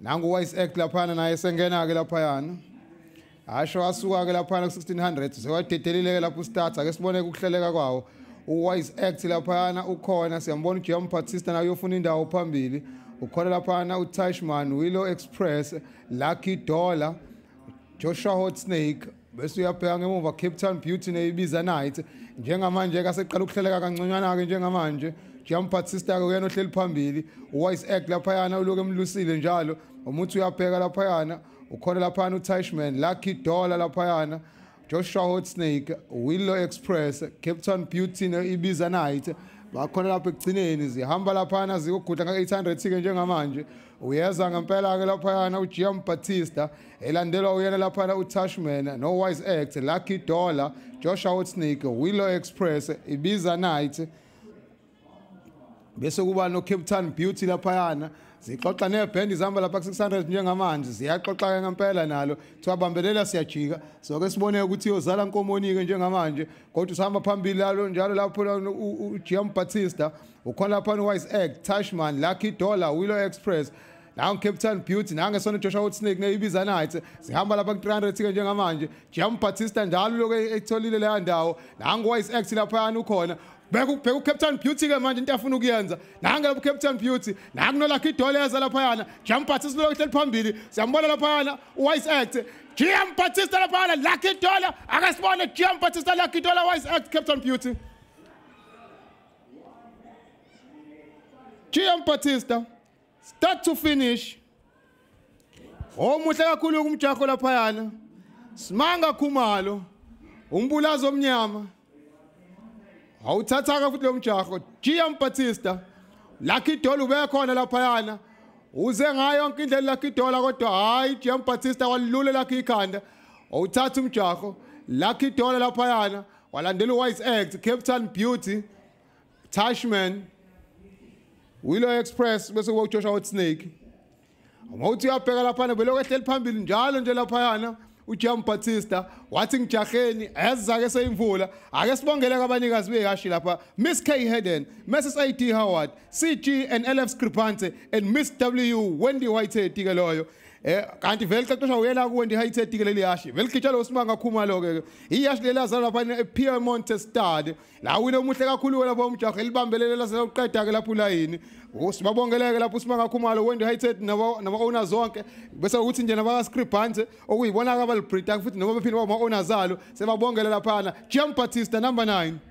nangu wise act laphana naye sengena ke laphayana asho asuka ke laphana ku 1600 sewadedelile ke lapho start ake sibone ukuhleleka kwawo uwise act laphana ukhona siyambona uGIAMBATTISTA nayo ufuna indawo phambili ukhona laphana uTashman Willow Express Lucky Dollar Joshua Hot Snake bese uyabheka ngemuva Cape Town Beauty neyibiza night njengamanje ke seqala ukuhleleka kanconyana ke njengamanje GIAMBATTISTA ke uyena ohleli phambili uwise act laphayana uloku emlusile njalo umuthi uyabheka laphayana ukhona laphana uTashman Lucky Dollar laphayana Joshua Hot Snake Willow Express Cape Town Beauty neyibiza night bakhona lapha ekugcineni zihamba laphana zikugudla nga800 ke njengamanje uyeza ngempela ke laphayana uGIAMBATTISTA elandelwa uyena laphana uTashman no wise act Lucky Dollar Joshua Hot Snake Willow Express ibiza night bese kuba no Cape Town Beauty laphayana zixoxa nebhendi zihamba lapha ku600 njengamanje ziyaxoxa ke ngempela nalo twabambelela siyajika so ke sibone ukuthi yozala Nkomoni ke njengamanje kodwa usihamba phambili lalo njalo lapho uGIAMBATTISTA ukhona lapha uwise act Tashman Lucky Dollar Willow Express now Cape Town Beauty nange sona Joshua Hot Snake neyibiza night zihamba lapha ku300 ke njengamanje GIAMBATTISTA njalo lokho etholile le ndawo nangu wise act laphayana ukhona beka uCape Town Beauty ke manje into afuna ukuyenza nange lapho Cape Town Beauty nangu Lucky Dollar eza laphayana GIAMBATTISTA lokho hleli phambili siyambona laphayana uwise act GIAMBATTISTA laphayana Lucky Dollar akasibone GIAMBATTISTA Lucky Dollar wise act Cape Town Beauty GIAMBATTISTA start to finish omuhle kakhulu kumjako laphayana Simanga Khumalo umbulazo omnyama awuthatha futhi lo mjaho GIAMBATTISTA Lucky Dollar ubekhona laphayana uze ngayo yonke indlela Lucky Dollar kodwa hayi GIAMBATTISTA walulule lakhe ikhanda awuthatha umjaho Lucky Dollar laphayana walandela uwise act Cape Town Beauty Tashman Willow Express bese kuba uJoshua Hot Snake awuthi uyabheka laphana beloko ehleli phambili njalo nje laphayana uGIAMBATTISTA wathi ngijaheni ezake seyimvula ake sibongele abanikazi behashi lapha Miss K Hayden Mrs AD Howard CG and LF Scripante and Miss W Wendy Whitehead ke loyo kanti vele xexesha uyela ku Wendy Whitehead ke leli hashi vele khitshalo uSimanga Khumalo ke ihashi lelazala lapha ePiermont Stade la wina omuhle kakhulu lapha umjaho elibambelele lasela uqeda ke lapha ulayini usibabongeleke lapho uSimanga Khumalo Wendy Whitehead nama owners zonke bese ukuthi nje nabaka Scripante okuyibona ka balibreed futhi noma bephinde bama owners zalo sebabongela laphana GIAMBATTISTA number 9